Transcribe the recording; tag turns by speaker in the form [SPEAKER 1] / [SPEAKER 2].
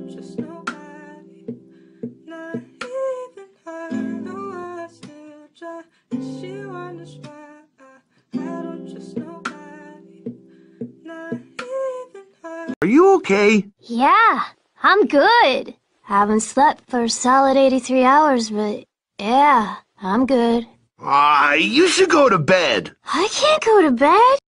[SPEAKER 1] don't trust nobody, not even her. No, I still try, and she wonders why I don't trust nobody, not even her.
[SPEAKER 2] Are you okay?
[SPEAKER 3] Yeah, I'm good. Haven't slept for a solid 83 hours, but yeah, I'm good.
[SPEAKER 2] You should go to bed.
[SPEAKER 3] I can't go to bed.